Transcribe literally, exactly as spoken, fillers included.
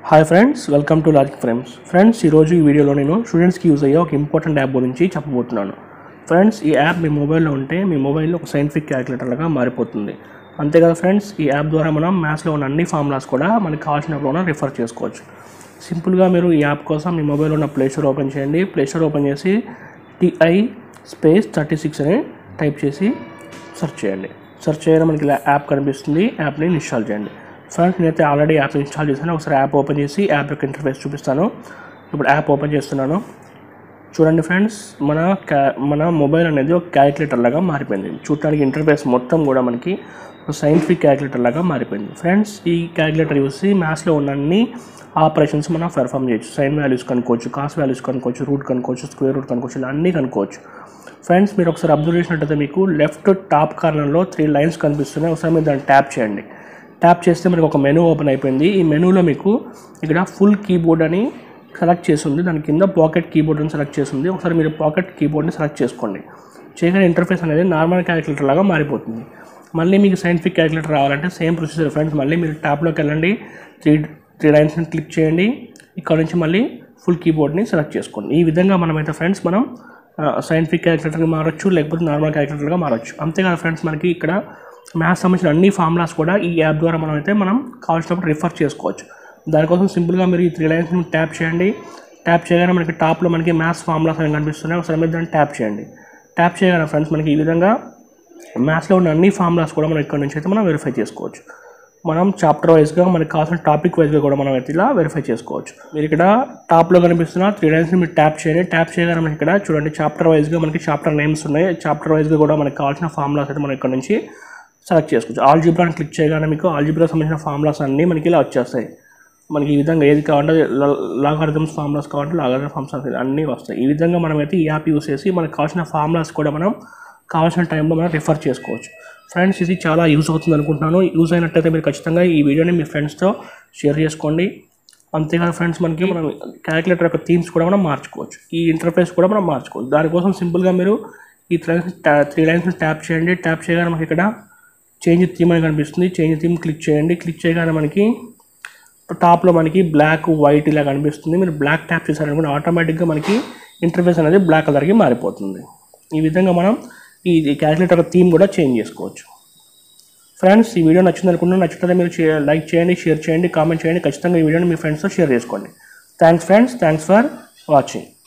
Hi friends, welcome to Logic Frames. Friends, ఈరోజు ఈ వీడియోలో నేను స్టూడెంట్స్కి యూజ్ అయ్యే ఒక ఇంపార్టెంట్ యాప్ గురించి చెప్పబోతున్నాను. ఫ్రెండ్స్, ఈ యాప్ మీ మొబైల్లో ఉంటే మీ మొబైల్లో ఒక సైంటిఫిక్ క్యాలిక్యులేటర్గా మారిపోతుంది. అంతేకాదు ఫ్రెండ్స్, ఈ యాప్ ద్వారా మనం మ్యాథ్స్లో ఉన్న అన్ని ఫార్ములాస్ కూడా మనకి కావాల్సినప్పుడు రిఫర్ చేసుకోవచ్చు. సింపుల్గా మీరు ఈ యాప్ కోసం మీ మొబైల్లో ఉన్న ప్లే స్టోర్ ఓపెన్ చేయండి. ప్లే స్టోర్ ఓపెన్ చేసి టిఐ స్పేస్ థర్టీ సిక్స్ అని టైప్ చేసి సెర్చ్ చేయండి. సెర్చ్ చేయడం మనకి యాప్ కనిపిస్తుంది. యాప్ని ఇన్స్టాల్ చేయండి. ఫ్రెండ్స్, నేనైతే ఆల్రెడీ యాప్ ఇన్స్టాల్ చేశాను. ఒకసారి యాప్ ఓపెన్ చేసి యాప్ యొక్క ఇంటర్ఫేస్ చూపిస్తాను. ఇప్పుడు యాప్ ఓపెన్ చేస్తున్నాను. చూడండి ఫ్రెండ్స్, మన క్యా మన మొబైల్ అనేది ఒక క్యాలిక్యులేటర్ లాగా మారిపోయింది. చూడటానికి ఇంటర్ఫేస్ మొత్తం కూడా మనకి ఒక సైంటిఫిక్ క్యాలిక్యులేటర్ లాగా మారిపోయింది. ఫ్రెండ్స్, ఈ క్యాలిక్యులేటర్ చూసి మ్యాథ్స్లో ఉన్న అన్ని ఆపరేషన్స్ మనం పెర్ఫామ్ చేయొచ్చు. సైన్ వాల్యూస్ కనుక్కోవచ్చు, కాస్ వాల్యూస్ కనుక్కోవచ్చు, రూట్ కనుక్కోవచ్చు, స్క్వేర్ రూట్ కనుక్కోవచ్చు, ఇలా అన్నీ కనుక్కోవచ్చు. ఫ్రెండ్స్, మీరు ఒకసారి అబ్జర్వ్ చేసినట్టయితే మీకు లెఫ్ట్ టాప్ కార్నర్లో త్రీ లైన్స్ కనిపిస్తున్నాయి. ఒకసారి మీరు దాన్ని ట్యాప్ చేయండి. ట్యాప్ చేస్తే మనకి ఒక మెనూ ఓపెన్ అయిపోయింది. ఈ మెనూలో మీకు ఇక్కడ ఫుల్ కీబోర్డ్ అని సెలెక్ట్ చేస్తుంది. దాని కింద పాకెట్ కీబోర్డ్ అని సెలెక్ట్ చేస్తుంది. ఒకసారి మీరు పాకెట్ కీబోర్డ్ని సెలెక్ట్ చేసుకోండి. చేయగానే ఇంటర్ఫేస్ అనేది నార్మల్ క్యాలిక్యులేటర్ లాగా మారిపోతుంది. మళ్ళీ మీకు సైంటిఫిక్ క్యాలిక్యులేటర్ రావాలంటే సేమ్ ప్రొసీజర్ ఫ్రెండ్స్. మళ్ళీ మీరు ట్యాప్లోకి వెళ్ళండి, త్రీ త్రీ లైన్స్ని క్లిక్ చేయండి. ఇక్కడ నుంచి మళ్ళీ ఫుల్ కీబోర్డ్ని సెలెక్ట్ చేసుకోండి. ఈ విధంగా మనమైతే ఫ్రెండ్స్ మనం సైంటిఫిక్ క్యాలిక్యులేటర్గా మారచ్చు, లేకపోతే నార్మల్ క్యాలిక్యులేటర్గా మారచ్చు. అంతేకాదు ఫ్రెండ్స్, మనకి ఇక్కడ మ్యాథ్స్ సంబంధించిన అన్ని ఫార్ములాస్ కూడా ఈ యాప్ ద్వారా మనం అయితే మనం కావాల్సినప్పుడు రిఫర్ చేసుకోవచ్చు. దానికోసం సింపుల్గా మీరు ఈ త్రీ లైన్స్ని ట్యాప్ చేయండి. ట్యాప్ చేయగానే మనకి టాప్లో మనకి మ్యాథ్స్ ఫార్ములాస్ అని కనిపిస్తున్నాయి. ఒకసారి మీరు దాన్ని ట్యాప్ చేయండి. ట్యాప్ చేయగానే ఫ్రెండ్స్ మనకి ఈ విధంగా మ్యాథ్స్లో ఉన్న అన్ని ఫార్ములాస్ కూడా మనం ఇక్కడ నుంచి అయితే మనం వెరిఫై చేసుకోవచ్చు. మనం చాప్టర్ వైజ్గా మనకి కావాల్సిన టాపిక్ వైజ్గా కూడా మనం అయితే ఇలా వెరిఫై చేసుకోవచ్చు. మీరు ఇక్కడ టాప్లో కనిపిస్తున్న త్రీ లైన్స్ని మీరు ట్యాప్ చేయండి. ట్యాప్ చేయగానే మనకి ఇక్కడ చూడండి చాప్టర్ వైజ్గా మనకి చాప్టర్ నేమ్స్ ఉన్నాయి. చాప్టర్ వైజ్గా కూడా మనకి కావాల్సిన ఫార్ములాస్ అయితే మనం ఇక్కడ నుంచి సెలెక్ట్ చేసుకోవచ్చు. ఆల్జీబ్రాని క్లిక్ చేయగానే మీకు ఆల్జీబ్రాకి సంబంధించిన ఫార్ములాస్ అన్నీ మనకి ఇలా వచ్చేస్తాయి. మనకి ఈ విధంగా ఏది కావాలంటే లాగారిథమ్స్ ఫార్ములాస్ కావాలంటే లాగారిథమ్ ఫార్ములాస్ అన్నీ వస్తాయి. ఈ విధంగా మనమైతే ఈ యాప్ యూస్ చేసి మనకు కావాల్సిన ఫార్ములాస్ కూడా మనం కావాల్సిన టైంలో మనం రిఫర్ చేసుకోవచ్చు. ఫ్రెండ్స్, ఇది చాలా యూజ్ అవుతుంది అనుకుంటున్నాను. యూజ్ అయినట్టయితే మీరు ఖచ్చితంగా ఈ వీడియోని మీ ఫ్రెండ్స్తో షేర్ చేసుకోండి. అంతేకాదు ఫ్రెండ్స్, మనకి మనం క్యాలిక్యులేటర్ యొక్క థీమ్స్ కూడా మనం మార్చుకోవచ్చు. ఈ ఇంటర్ఫేస్ కూడా మనం మార్చుకోవచ్చు. దానికోసం సింపుల్గా మీరు ఈ త్రీ లైన్స్ త్రీ లైన్స్ని ట్యాప్ చేయండి. ట్యాప్ చేయగానే మనకి ఇక్కడ చేంజ్ థీమ్ అని కనిపిస్తుంది. చేంజ్ థీమ్ క్లిక్ చేయండి. క్లిక్ చేయగానే మనకి టాప్లో మనకి బ్లాక్ వైట్ ఇలా కనిపిస్తుంది. మీరు బ్లాక్ ట్యాప్ చేశారనుకుంటే ఆటోమేటిక్గా మనకి ఇంటర్ఫేస్ అనేది బ్లాక్ కలర్కి మారిపోతుంది. ఈ విధంగా మనం ఈ క్యాలిక్యులేటర్ థీమ్ కూడా చేంజ్ చేసుకోవచ్చు. ఫ్రెండ్స్, ఈ వీడియో నచ్చింది అనుకుంటున్నాను. నచ్చితే మీరు లైక్ చేయండి, షేర్ చేయండి, కామెంట్ చేయండి. ఖచ్చితంగా ఈ వీడియోని మీ ఫ్రెండ్స్తో షేర్ చేసుకోండి. Thanks friends, thanks for watching.